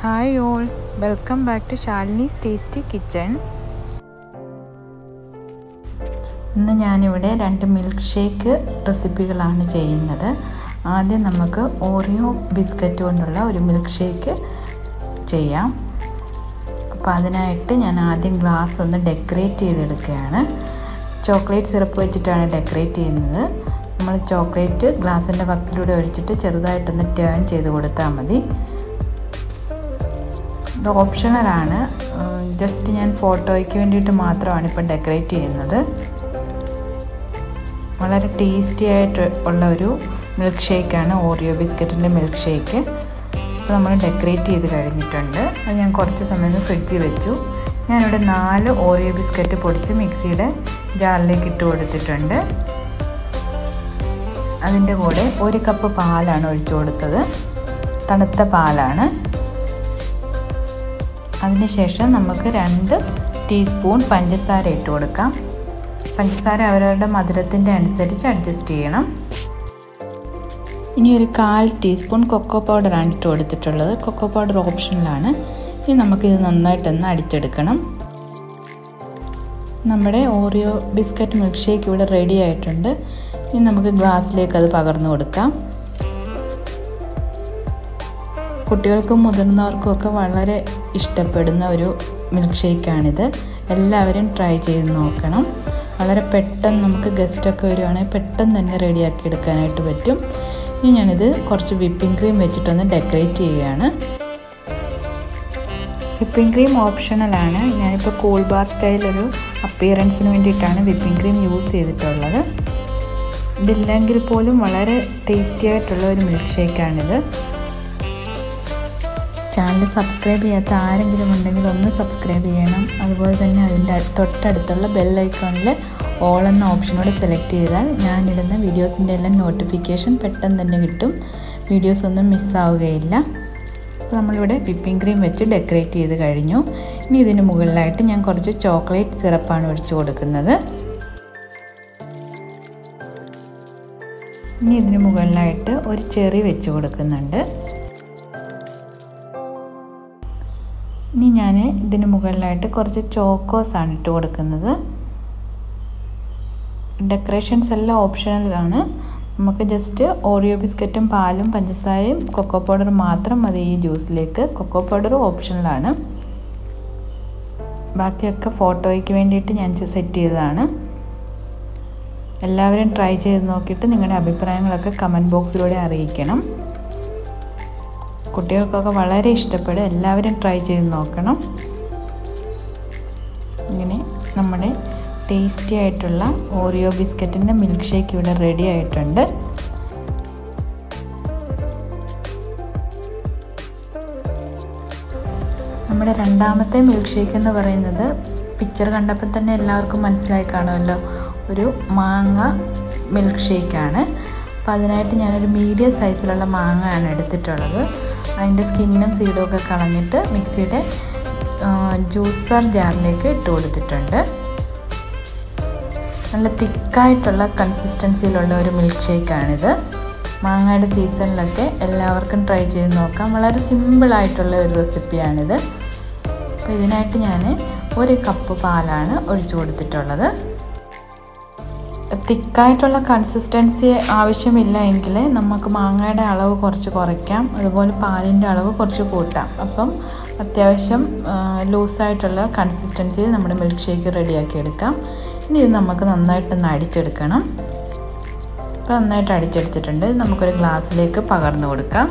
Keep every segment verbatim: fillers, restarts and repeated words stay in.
Hi all, welcome back to Shalini's Tasty Kitchen. ഇന്ന് ഞാനിവിടെ രണ്ട് മിൽക്ക് ഷേക്ക് റെസിപ്പികളാണ് ചെയ്യുന്നത്. ആദ്യം നമുക്ക് ഓറിയോ ബിസ്ക്കറ്റ് കൊണ്ടുള്ള ഒരു മിൽക്ക് ഷേക്ക് ചെയ്യാം. അപ്പോൾ അതിനായിട്ട് ഞാൻ ആദ്യം ഗ്ലാസ് ഒന്ന് ഡെക്കറേറ്റ് ചെയ്തെടുക്കുകയാണ്. ചോക്ലേറ്റ് സിറപ്പ് വെച്ചിട്ടാണ് ഡെക്കറേറ്റ് ചെയ്യുന്നത്. നമ്മൾ ചോക്ലേറ്റ് ഗ്ലാസിൻ്റെ വക്കിലൂടെ ഒഴിച്ചിട്ട് ചെറുതായിട്ടൊന്ന് ടേൺ ചെയ്ത് കൊടുത്താൽ മതി. ഇത് ഓപ്ഷണലാണ്, ജസ്റ്റ് ഞാൻ ഫോട്ടോയ്ക്ക് വേണ്ടിയിട്ട് മാത്രമാണ് ഇപ്പോൾ ഡെക്കറേറ്റ് ചെയ്യുന്നത്. വളരെ ടേസ്റ്റി ആയിട്ട് ഉള്ള ഒരു മിൽക്ക് ഷേക്കാണ് ഓറിയോ ബിസ്ക്കറ്റിൻ്റെ മിൽക്ക് ഷേക്ക്. അപ്പോൾ നമ്മൾ ഡെക്കറേറ്റ് ചെയ്ത് കഴിഞ്ഞിട്ടുണ്ട്. അത് ഞാൻ കുറച്ച് സമയം ഫ്രിഡ്ജിൽ വെച്ചു. ഞാനിവിടെ നാല് ഓറിയോ ബിസ്ക്കറ്റ് പൊടിച്ച് മിക്സിയുടെ ജാറിലേക്ക് ഇട്ട് കൊടുത്തിട്ടുണ്ട്. അതിൻ്റെ കൂടെ ഒരു കപ്പ് പാലാണ് ഒഴിച്ചു കൊടുത്തത്, തണുത്ത പാലാണ്. അതിനുശേഷം നമുക്ക് രണ്ട് ടീസ്പൂൺ പഞ്ചസാര ഇട്ട് കൊടുക്കാം. പഞ്ചസാര അവരവരുടെ മധുരത്തിൻ്റെ അനുസരിച്ച് അഡ്ജസ്റ്റ് ചെയ്യണം. ഇനി ഒരു കാൽ ടീസ്പൂൺ കൊക്കോ പൗഡറാണ് ഇട്ട് കൊടുത്തിട്ടുള്ളത്. കൊക്കോ പൗഡർ ഓപ്ഷനിലാണ്. ഇനി നമുക്കിത് നന്നായിട്ടൊന്ന് അടിച്ചെടുക്കണം. നമ്മുടെ ഓറിയോ ബിസ്ക്കറ്റ് മിൽക്ക് ഷേക്ക് ഇവിടെ റെഡി ആയിട്ടുണ്ട്. ഇനി നമുക്ക് ഗ്ലാസ്സിലേക്ക് അത് പകർന്നു കൊടുക്കാം. കുട്ടികൾക്കും മുതിർന്നവർക്കും ഒക്കെ വളരെ ഇഷ്ടപ്പെടുന്ന ഒരു മിൽക്ക് ഷേക്കാണിത്. എല്ലാവരും ട്രൈ ചെയ്ത് നോക്കണം. വളരെ പെട്ടെന്ന് നമുക്ക് ഗസ്റ്റൊക്കെ വരുവാണെങ്കിൽ പെട്ടെന്ന് തന്നെ റെഡിയാക്കി എടുക്കാനായിട്ട് പറ്റും. ഇനി ഞാനിത് കുറച്ച് വിപ്പിംഗ് ക്രീം വെച്ചിട്ടൊന്ന് ഡെക്കറേറ്റ് ചെയ്യുകയാണ്. വിപ്പിംഗ് ക്രീം ഓപ്ഷണലാണ്. ഞാനിപ്പോൾ കൂൾബാർ സ്റ്റൈലൊരു അപ്പിയറൻസിന് വേണ്ടിയിട്ടാണ് വിപ്പിംഗ് ക്രീം യൂസ് ചെയ്തിട്ടുള്ളത്. ഇതില്ലെങ്കിൽ പോലും വളരെ ടേസ്റ്റി ആയിട്ടുള്ള ഒരു മിൽക്ക് ഷേക്കാണിത്. ചാനൽ സബ്സ്ക്രൈബ് ചെയ്യാത്ത ആരെങ്കിലും ഉണ്ടെങ്കിൽ ഒന്ന് സബ്സ്ക്രൈബ് ചെയ്യണം. അതുപോലെ തന്നെ അതിൻ്റെ തൊട്ടടുത്തുള്ള ബെൽ ഐക്കോണിൽ ഓൾ എന്ന ഓപ്ഷനോട് സെലക്ട് ചെയ്താൽ ഞാനിടുന്ന വീഡിയോസിൻ്റെ എല്ലാം നോട്ടിഫിക്കേഷൻ പെട്ടെന്ന് തന്നെ കിട്ടും. വീഡിയോസ് ഒന്നും മിസ്സാവുകയില്ല. അപ്പോൾ നമ്മളിവിടെ വിപ്പിംഗ് ക്രീം വെച്ച് ഡെക്കറേറ്റ് ചെയ്ത് കഴിഞ്ഞു. ഇനി ഇതിന് മുകളിലായിട്ട് ഞാൻ കുറച്ച് ചോക്ലേറ്റ് സിറപ്പാണ് ഒഴിച്ചു കൊടുക്കുന്നത്. ഇനി ഇതിന് മുകളിലായിട്ട് ഒരു ചെറി വെച്ച് കൊടുക്കുന്നുണ്ട്. ഇനി ഞാൻ ഇതിന് മുകളിലായിട്ട് കുറച്ച് ചോക്കോസാണ് ഇട്ട് കൊടുക്കുന്നത്. ഡെക്കറേഷൻസ് എല്ലാം ഓപ്ഷണലാണ്. നമുക്ക് ജസ്റ്റ് ഓറിയോ ബിസ്ക്കറ്റും പാലും പഞ്ചസാരയും കൊക്കോ പൗഡറും മാത്രം മതി ഈ ജ്യൂസിലേക്ക്. കൊക്കോ പൗഡർ ഓപ്ഷണലാണ്. ബാക്കിയൊക്കെ ഫോട്ടോയ്ക്ക് വേണ്ടിയിട്ട് ഞാൻ സെറ്റ് ചെയ്തതാണ്. എല്ലാവരും ട്രൈ ചെയ്ത് നോക്കിയിട്ട് നിങ്ങളുടെ അഭിപ്രായങ്ങളൊക്കെ കമൻറ്റ് ബോക്സിലൂടെ അറിയിക്കണം. കുട്ടികൾക്കൊക്കെ വളരെ ഇഷ്ടപ്പെടും. എല്ലാവരും ട്രൈ ചെയ്ത് നോക്കണം. ഇങ്ങനെ നമ്മുടെ ടേസ്റ്റി ആയിട്ടുള്ള ഓറിയോ ബിസ്ക്കറ്റിൻ്റെ മിൽക്ക് ഷേക്ക് ഇവിടെ റെഡി ആയിട്ടുണ്ട്. നമ്മുടെ രണ്ടാമത്തെ മിൽക്ക് ഷേക്ക് എന്ന് പറയുന്നത് പിക്ചർ കണ്ടപ്പോൾ തന്നെ എല്ലാവർക്കും മനസ്സിലായി കാണുമല്ലോ, ഒരു മാങ്ങ മിൽക്ക് ഷേക്കാണ്. അപ്പോൾ അതിനായിട്ട് ഞാനൊരു മീഡിയം സൈസിലുള്ള മാങ്ങയാണ് എടുത്തിട്ടുള്ളത്. അതിൻ്റെ സ്കിന്നും സീഡും ഒക്കെ കളഞ്ഞിട്ട് മിക്സിയുടെ ജ്യൂസർ ജാറിലേക്ക് ഇട്ട് കൊടുത്തിട്ടുണ്ട്. നല്ല തിക്കായിട്ടുള്ള കൺസിസ്റ്റൻസിയിലുള്ള ഒരു മിൽക്ക് ഷേക്കാണിത്. മാങ്ങയുടെ സീസണിലൊക്കെ എല്ലാവർക്കും ട്രൈ ചെയ്ത് നോക്കാം. വളരെ സിമ്പിളായിട്ടുള്ള ഒരു റെസിപ്പിയാണിത്. അപ്പോൾ ഇതിനായിട്ട് ഞാൻ ഒരു കപ്പ് പാലാണ് ഒഴിച്ചു കൊടുത്തിട്ടുള്ളത്. തിക്കായിട്ടുള്ള കൺസിസ്റ്റൻസി ആവശ്യമില്ല എങ്കിൽ നമുക്ക് മാങ്ങയുടെ അളവ് കുറച്ച് കുറയ്ക്കാം, അതുപോലെ പാലിൻ്റെ അളവ് കുറച്ച് കൂട്ടാം. അപ്പം അത്യാവശ്യം ലൂസായിട്ടുള്ള കൺസിസ്റ്റൻസിയിൽ നമ്മുടെ മിൽക്ക് ഷേക്ക് റെഡിയാക്കി എടുക്കാം. ഇനി ഇത് നമുക്ക് നന്നായിട്ടൊന്ന് അടിച്ചെടുക്കണം. അപ്പോൾ നന്നായിട്ട് അടിച്ചെടുത്തിട്ടുണ്ട്. നമുക്കൊരു ഗ്ലാസ്സിലേക്ക് പകർന്നു കൊടുക്കാം.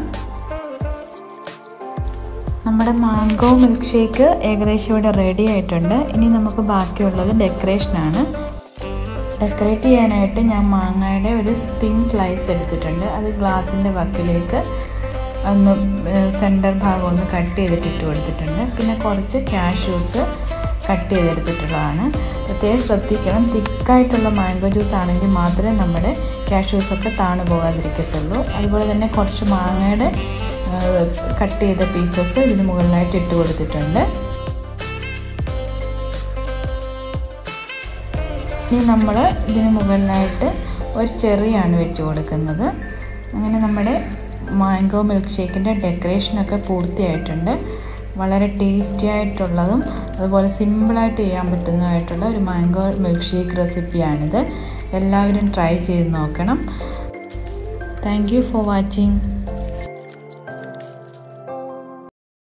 നമ്മുടെ മാംഗോ മിൽക്ക് ഷേക്ക് ഏകദേശം ഇവിടെ റെഡി ആയിട്ടുണ്ട്. ഇനി നമുക്ക് ബാക്കിയുള്ളത് ഡെക്കറേഷനാണ്. ഡെക്കറേറ്റ് ചെയ്യാനായിട്ട് ഞാൻ മാങ്ങയുടെ ഒരു തിൻ സ്ലൈസ് എടുത്തിട്ടുണ്ട്. അത് ഗ്ലാസിൻ്റെ വക്കിലേക്ക് ഒന്ന് സെൻറ്റർ ഭാഗം ഒന്ന് കട്ട് ചെയ്തിട്ട് ഇട്ട് കൊടുത്തിട്ടുണ്ട്. പിന്നെ കുറച്ച് കാഷ്യൂസ് കട്ട് ചെയ്തെടുത്തിട്ടുള്ളതാണ്. പ്രത്യേകം ശ്രദ്ധിക്കണം, തിക്കായിട്ടുള്ള മാംഗോ ജ്യൂസ് ആണെങ്കിൽ മാത്രമേ നമ്മുടെ കാഷ്യൂസൊക്കെ താണു പോകാതിരിക്കത്തുള്ളൂ. അതുപോലെ തന്നെ കുറച്ച് മാങ്ങയുടെ കട്ട് ചെയ്ത പീസസ് ഇതിന് മുകളിലായിട്ട് ഇട്ട് കൊടുത്തിട്ടുണ്ട്. ഇനി നമ്മൾ ഇതിന് മുകളിലായിട്ട് ഒരു ചെറിയാണ് വെച്ച് കൊടുക്കുന്നത്. അങ്ങനെ നമ്മുടെ മാംഗോ മിൽക്ക് ഷേക്കിൻ്റെ ഡെക്കറേഷനൊക്കെ പൂർത്തിയായിട്ടുണ്ട്. വളരെ ടേസ്റ്റി ആയിട്ടുള്ളതും അതുപോലെ സിമ്പിളായിട്ട് ചെയ്യാൻ പറ്റുന്നതായിട്ടുള്ള ഒരു മാംഗോ മിൽക്ക് ഷേക്ക് റെസിപ്പിയാണിത്. എല്ലാവരും ട്രൈ ചെയ്ത് നോക്കണം. Thank you for watching.